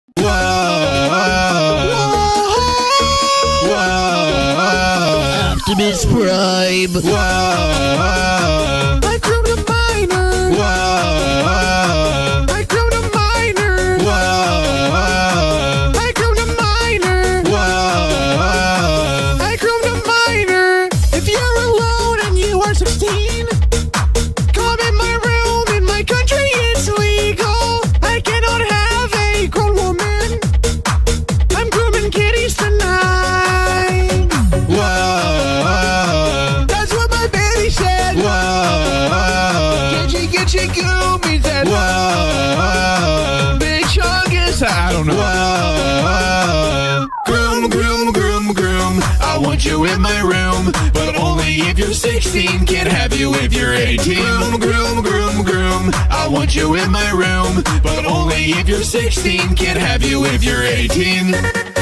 Optimus Prime. I groomed a minor. I groomed a minor. I groomed a minor. I groomed a minor. If you're alone and you are 16, come in my room. In my country, it's legal. I cannot have a grown woman. I'm grooming kitties tonight. That's what my baby said. Get goomies and big chungus. I don't know. Groom, groom, groom, groom. I want you in my room, but only if you're 16. Can't have you if you're 18. Groom, groom, groom, groom. I want you in my room, but only if you're 16. Can't have you if you're 18.